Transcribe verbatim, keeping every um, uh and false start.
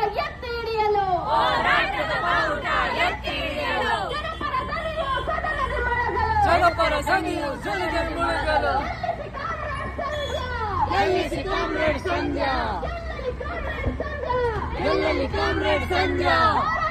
ಎತ್ತಿ ಹಿಡಿಯಲು ಹೋರಾಟದ ಬಾವುಟ ಎತ್ತಿ ಹಿಡಿಯಲು ಜನಪರ ದನಿಯು ಸದನದ ಮೊಳಗಲು ಜನಪರ ದನಿಯು ಸದನದ ಮೊಳಗಲು ಗೆಲ್ಲಿಸಿ ಕಾಮ್ರೇಡ್ ಸಂಧ್ಯಾ ಗೆಲ್ಲಿಸಿ ಕಾಮ್ರೇಡ್ ಸಂಧ್ಯಾ ಗೆಲ್ಲಿಸಿ ಕಾಮ್ರೇಡ್ ಸಂಧ್ಯಾ